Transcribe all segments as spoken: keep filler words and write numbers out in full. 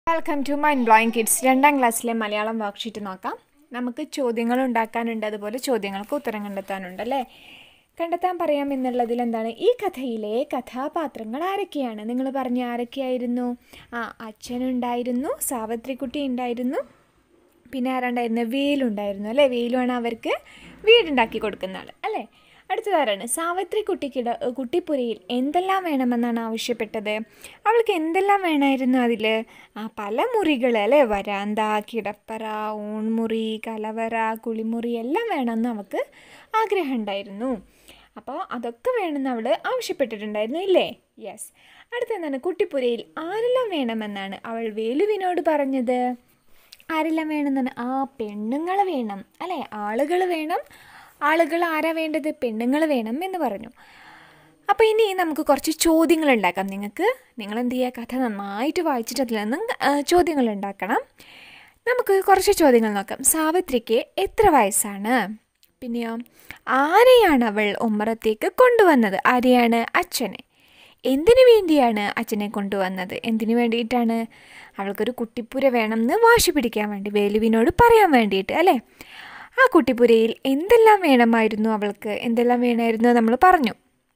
Welcome to mindblowingkids. രണ്ടാം ക്ലാസ്സിലെ Malayalam worksheet നോക്കാം. നമുക്ക് ചോദ്യങ്ങൾ ഉണ്ടാക്കാനുണ്ട്, അതുപോലെ ചോദ്യങ്ങൾക്ക് ഉത്തരം കണ്ടെത്താനുണ്ട് അല്ലേ. കണ്ടെത്താൻ പറയാം എന്നുള്ളതിൽ എന്താണ്, ഈ കഥയിലെ കഥാപാത്രങ്ങൾ ആരൊക്കെയാണ്? നിങ്ങൾ പറഞ്ഞ ആരൊക്കെയായിരുന്നു? ആ അച്ഛനുണ്ടായിരുന്നു, സാവിത്രിക്കുട്ടി ഉണ്ടായിരുന്നു, പിന്നെ ആരുണ്ടായിരുന്നു? വേലുണ്ടായിരുന്നു അല്ലേ. വേലുവാണ് അവർക്ക് വീടുണ്ടാക്കി കൊടുക്കുന്ന ആൾ അല്ലേ. അടുത്തതാരാണ്? സാവിത്രിക്കുട്ടിക്കിട കുട്ടിപ്പുരയിൽ എന്തെല്ലാം വേണമെന്നാണ് ആവശ്യപ്പെട്ടത്? അവൾക്ക് എന്തെല്ലാം വേണമായിരുന്നു അതിൽ? ആ പല മുറികൾ അല്ലേ. വരാന്ത, കിടപ്പറ, ഊൺമുറി, കലവറ, കുളിമുറി എല്ലാം വേണമെന്ന് അവൾക്ക് ആഗ്രഹം ഉണ്ടായിരുന്നു. അപ്പോൾ അതൊക്കെ വേണമെന്ന് അവൾ ആവശ്യപ്പെട്ടിട്ടുണ്ടായിരുന്നു ഇല്ലേ. യെസ്. അടുത്തെന്താണ്? കുട്ടിപ്പുരയിൽ ആരെല്ലാം വേണമെന്നാണ് അവൾ വേലുവിനോട് പറഞ്ഞത്? ആരെല്ലാം വേണമെന്നാണ്? ആ പെണ്ണുങ്ങൾ വേണം അല്ലേ. ആളുകൾ വേണം. ആളുകൾ ആരാ വേണ്ടത്? പെണ്ണുങ്ങൾ വേണം എന്ന് പറഞ്ഞു. അപ്പോൾ ഇനി നമുക്ക് കുറച്ച് ചോദ്യങ്ങൾ ഉണ്ടാക്കാം. നിങ്ങൾക്ക് നിങ്ങൾ എന്ത് ചെയ്യുക, കഥ നന്നായിട്ട് വായിച്ചിട്ട് അതിൽ നിന്നും ചോദ്യങ്ങൾ ഉണ്ടാക്കണം. നമുക്ക് കുറച്ച് ചോദ്യങ്ങൾ നോക്കാം. സാവിത്രിക്ക് എത്ര വയസ്സാണ്? പിന്നെയോ ആരെയാണ് അവൾ ഉമ്മറത്തേക്ക് കൊണ്ടുവന്നത്? ആരെയാണ്? അച്ഛനെ. എന്തിനു വേണ്ടിയാണ് അച്ഛനെ കൊണ്ടുവന്നത്? എന്തിനു വേണ്ടിയിട്ടാണ്? അവൾക്കൊരു കുട്ടിപ്പുര വേണമെന്ന് വാശി പിടിക്കാൻ വേണ്ടി, വേലുവിനോട് പറയാൻ വേണ്ടിയിട്ട് അല്ലേ. ആ കുട്ടിപ്പുരയിൽ എന്തെല്ലാം വേണമായിരുന്നു അവൾക്ക്? എന്തെല്ലാം വേണമായിരുന്നു നമ്മൾ പറഞ്ഞു.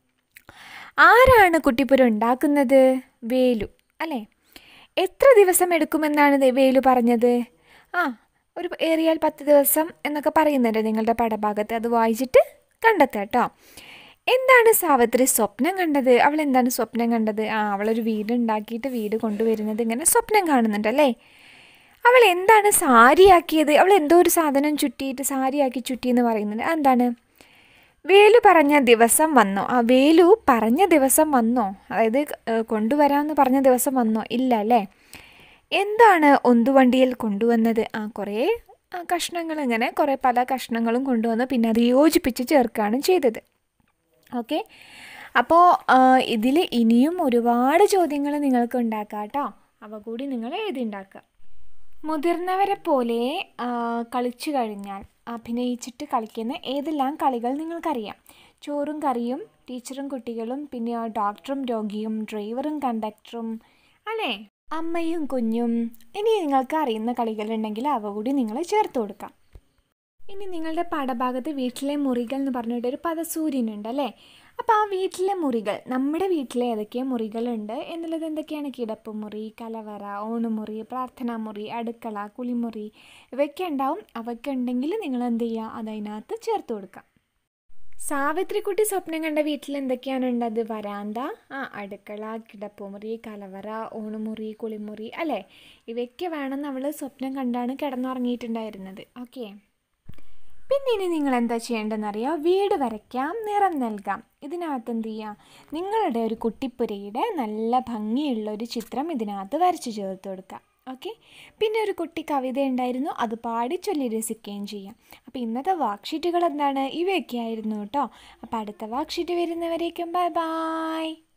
ആരാണ് കുട്ടിപ്പുര ഉണ്ടാക്കുന്നത്? വേലു അല്ലേ. എത്ര ദിവസം എടുക്കുമെന്നാണ് വേലു പറഞ്ഞത്? ആ ഒരു ഏറിയാൽ പത്ത് ദിവസം എന്നൊക്കെ പറയുന്നുണ്ട് നിങ്ങളുടെ പാഠഭാഗത്ത്. അത് വായിച്ചിട്ട് കണ്ടെത്തുക കേട്ടോ. എന്താണ് സാവിത്രി സ്വപ്നം കണ്ടത്? അവൾ എന്താണ് സ്വപ്നം കണ്ടത്? ആ അവളൊരു വീട് ഉണ്ടാക്കിയിട്ട് വീട് കൊണ്ടുവരുന്നത് ഇങ്ങനെ സ്വപ്നം കാണുന്നുണ്ടല്ലേ. അവൾ എന്താണ് സാരിയാക്കിയത്? അവൾ എന്തോ ഒരു സാധനം ചുറ്റിയിട്ട് സാരിയാക്കി ചുറ്റി എന്ന് പറയുന്നുണ്ട്. എന്താണ്? വേലു പറഞ്ഞ ദിവസം വന്നോ? ആ വേലു പറഞ്ഞ ദിവസം വന്നോ? അതായത് കൊണ്ടുവരാമെന്ന് പറഞ്ഞ ദിവസം വന്നോ? ഇല്ല അല്ലേ. എന്താണ് ഉന്തുവണ്ടിയിൽ കൊണ്ടുവന്നത്? ആ കുറേ കഷ്ണങ്ങൾ, ഇങ്ങനെ കുറേ പല കഷ്ണങ്ങളും കൊണ്ടുവന്നു, പിന്നെ അത് യോജിപ്പിച്ച് ചേർക്കുകയാണ് ചെയ്തത്. ഓക്കെ. അപ്പോൾ ഇതിൽ ഇനിയും ഒരുപാട് ചോദ്യങ്ങൾ നിങ്ങൾക്ക് ഉണ്ടാക്കാം കേട്ടോ. അവ കൂടി നിങ്ങൾ എഴുതി ഉണ്ടാക്കുക. മുതിർന്നവരെ പോലെ കളിച്ചു കഴിഞ്ഞാൽ അഭിനയിച്ചിട്ട് കളിക്കുന്ന ഏതെല്ലാം കളികൾ നിങ്ങൾക്കറിയാം? ചോറും കറിയും, ടീച്ചറും കുട്ടികളും, പിന്നെ ഡോക്ടറും രോഗിയും, ഡ്രൈവറും കണ്ടക്ടറും അല്ലേ, അമ്മയും കുഞ്ഞും. ഇനി നിങ്ങൾക്ക് അറിയുന്ന കളികളുണ്ടെങ്കിൽ അവ കൂടി നിങ്ങൾ ചേർത്ത് കൊടുക്കാം. ഇനി നിങ്ങളുടെ പാഠഭാഗത്ത് വീട്ടിലെ മുറികൾ എന്ന് പറഞ്ഞിട്ടൊരു പദസൂര്യനുണ്ട് അല്ലേ. അപ്പോൾ ആ വീട്ടിലെ മുറികൾ, നമ്മുടെ വീട്ടിലെ ഏതൊക്കെ മുറികളുണ്ട് എന്നുള്ളത് എന്തൊക്കെയാണ്? കിടപ്പുമുറി, കലവറ, ഊണുമുറി, പ്രാർത്ഥനാമുറി, അടുക്കള, കുളിമുറി ഇവയൊക്കെ ഉണ്ടാവും. അവയ്ക്ക് ഉണ്ടെങ്കിൽ നിങ്ങൾ എന്ത് ചെയ്യുക, അതതിനകത്ത് ചേർത്ത് കൊടുക്കാം. സാവിത്രിക്കുട്ടി സ്വപ്നം കണ്ട വീട്ടിൽ എന്തൊക്കെയാണ് ഉണ്ടത്? വരാന്ത, ആ അടുക്കള, കിടപ്പുമുറി, കലവറ, ഊണുമുറി, കുളിമുറി അല്ലേ. ഇവയൊക്കെ വേണമെന്ന് അവൾ സ്വപ്നം കണ്ടാണ് കിടന്നുറങ്ങിയിട്ടുണ്ടായിരുന്നത്. ഓക്കെ. പിന്നെ ഇനി നിങ്ങൾ എന്താ ചെയ്യേണ്ടതെന്നറിയാം? വീട് വരയ്ക്കാം, നിറം നൽകാം. ഇതിനകത്ത് എന്ത് ചെയ്യുക, നിങ്ങളുടെ ഒരു കുട്ടിപ്പുരയുടെ നല്ല ഭംഗിയുള്ള ഒരു ചിത്രം ഇതിനകത്ത് വരച്ച് ചേർത്ത് കൊടുക്കുക. ഓക്കെ. പിന്നെ ഒരു കുട്ടി കവിത ഉണ്ടായിരുന്നു, അത് പാടി ചൊല്ലി രസിക്കുകയും ചെയ്യാം. അപ്പോൾ ഇന്നത്തെ വർക്ക്ഷീറ്റുകൾ എന്താണ്? ഇവയൊക്കെ ആയിരുന്നു കേട്ടോ. അപ്പോൾ അടുത്ത വർക്ക്ഷീറ്റ് വരുന്നവരേക്കും ബൈ ബൈ.